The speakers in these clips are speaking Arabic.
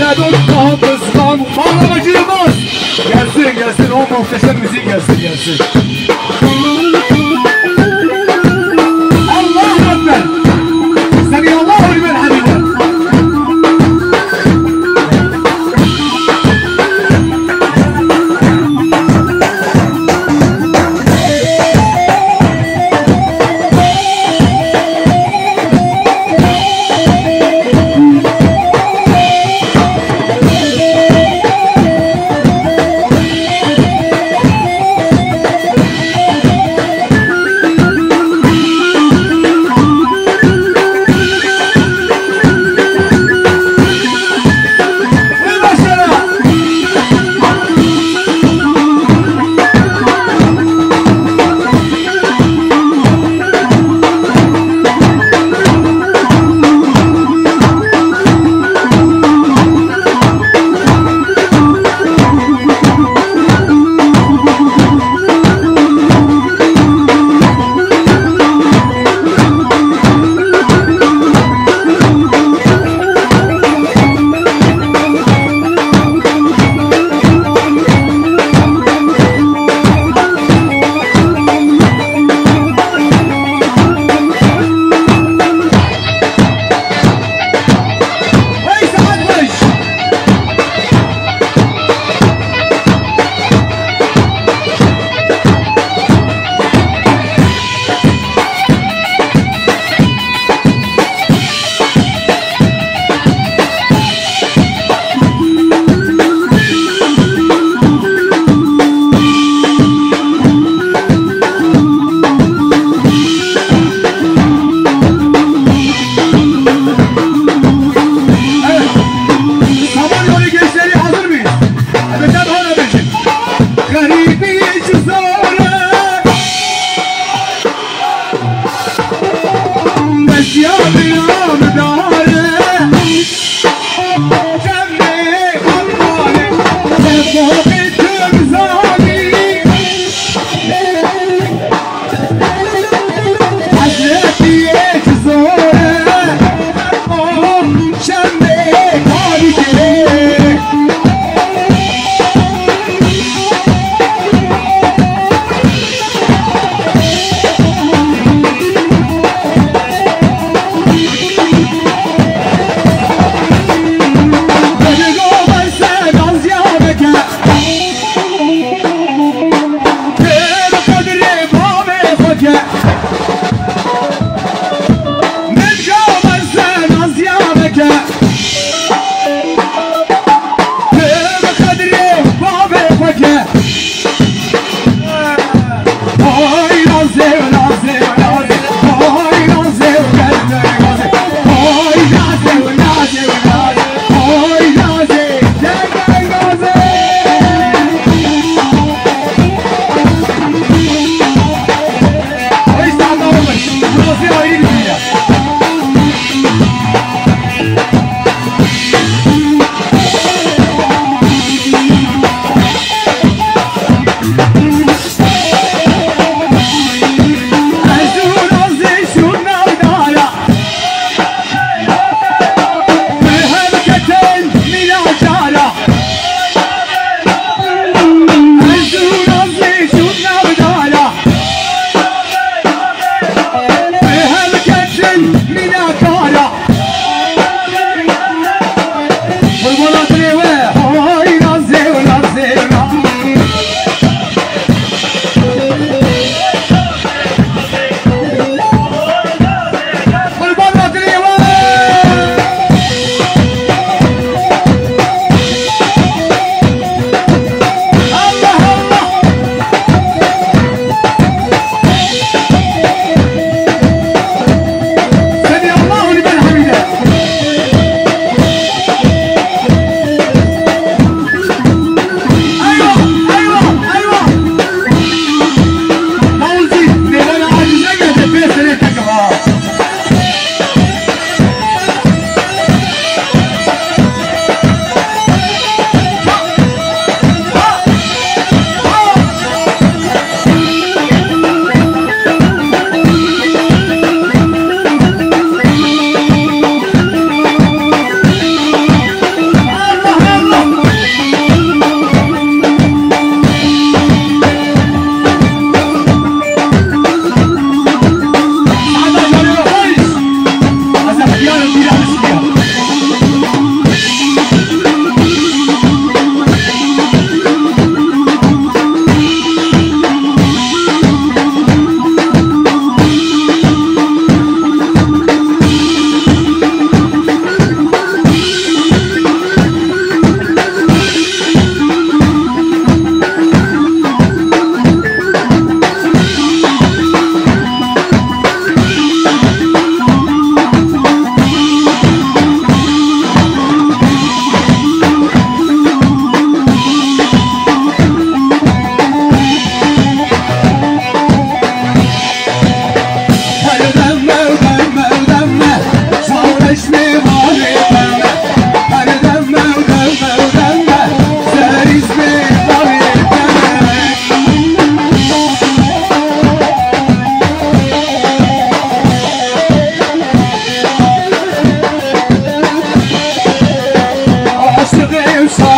Hele dur kabızlan bağlamacımız. Gelsin gelsin o muhteşem müzik gelsin gelsin. Allahu Ekber. Semiyallahu limen hamide.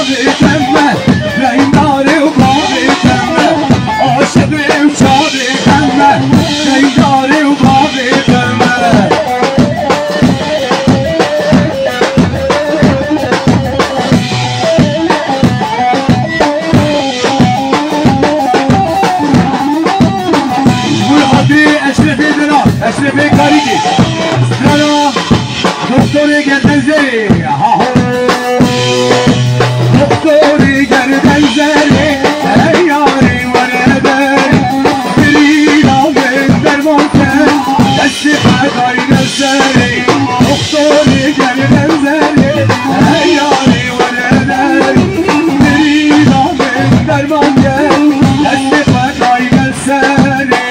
çadı temme Reyndarı ubadı temme Aşığı çadı temme Reyndarı ubadı temme Eşrefi Kariki Strana Doktori Gerdenzeri Doktori Gerdenzeri Ey yari var eder Bir ilavet dermanten Desti fedai gözleri Doktori Gerdenzeri Ey yari var eder Bir ilavet dermanten Desti fedai gözleri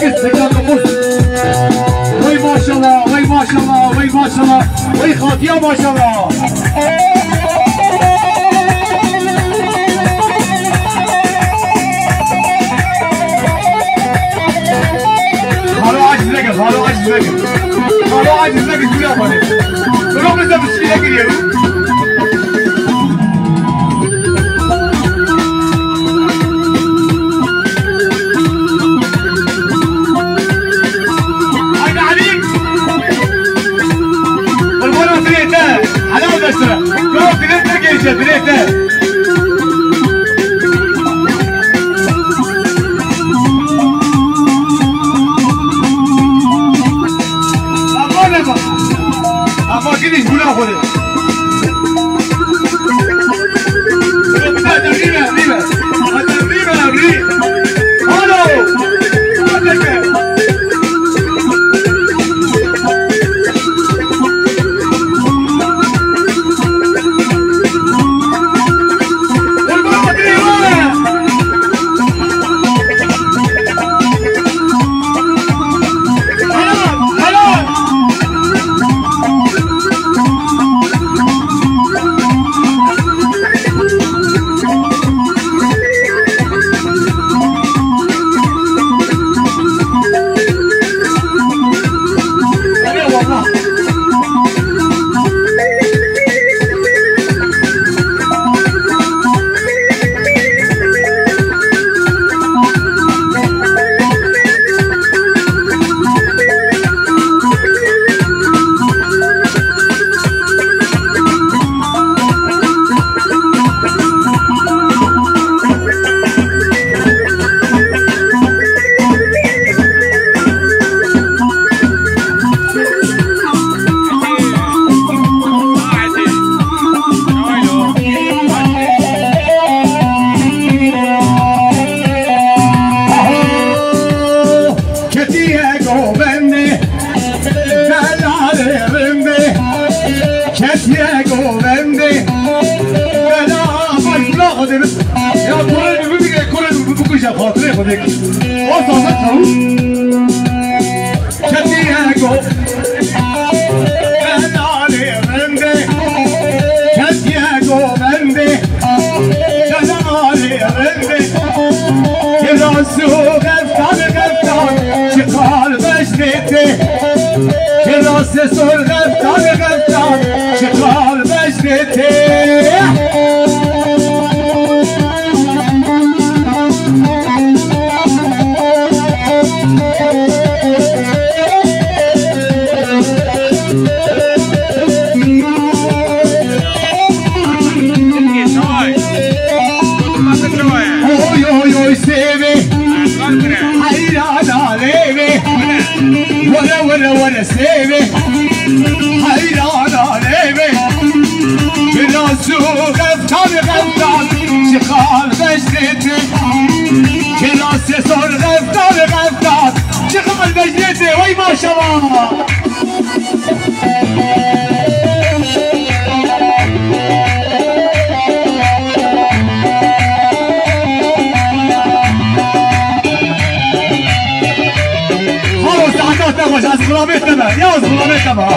سكان قمص وي ما شاء الله وي ما شاء الله وي ما شاء الله وي خاطيه ما شاء الله خالو عاجز لك خالو عاجز لك خالو عاجز لك شو يابا روح بس بسكينه كده دريته أما كده يقول أخذه ولا سيبي حيران عليبي كناسو غفتان غفتان شخال بجنتي كناسي صور غفتان غفتان شخال بجنتي وي ما شاء الله از غلامه تبع یا از غلامه تبع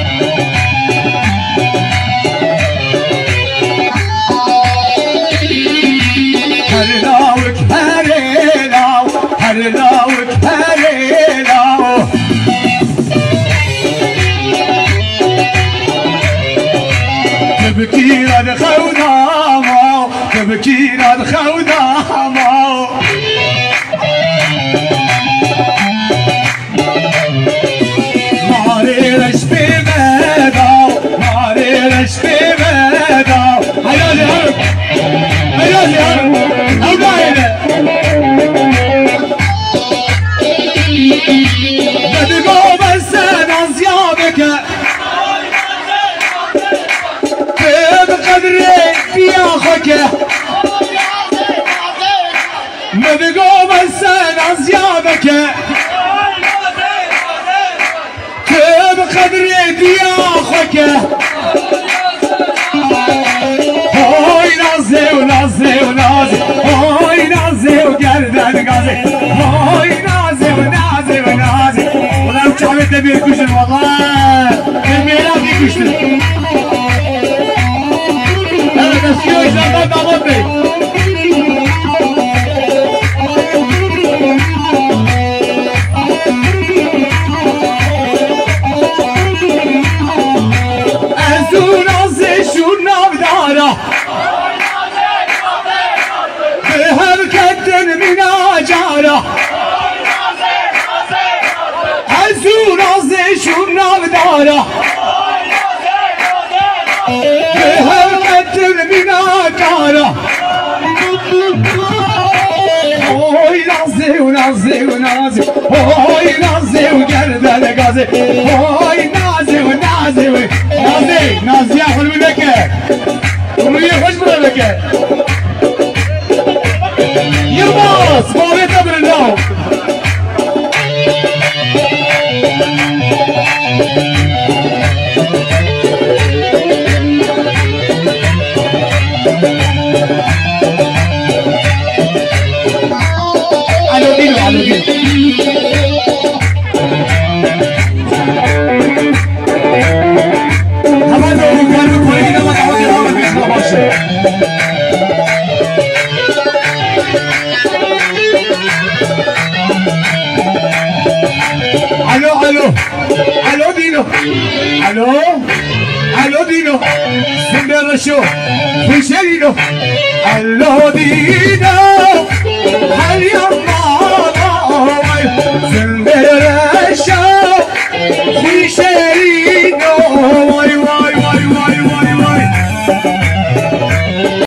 هرلاوك هرلاو هرلاوك هرلاو تبكي على خودامو تبكي على خودامو ماريش في مداو ماريش في مداو هيالي هرب هيالي هرب أولادي بدقو بس نازيابك بقدري بياخك بدقو بس نازيابك بقدري بياخك هاي نازي ونازي ونازي هاي نازي وقردن غازي هاي نازي ونازي ودارة بهالقدر بنا دارة هوي نازي ونازي ونازي هوي نازي وقلب الغازي هوي نازي ونازي نازي نازي يا حلو لك ومي خوش لك يلبس فوريت ابن النوم على دينه على دينه هذا هو كان كويس ما تعود هذا بيسمع باشا الو الو الو دينو الو الو دينو سندر شو في شرينو الو دينو هل يما سندر شو في شرينو واي واي واي واي واي واي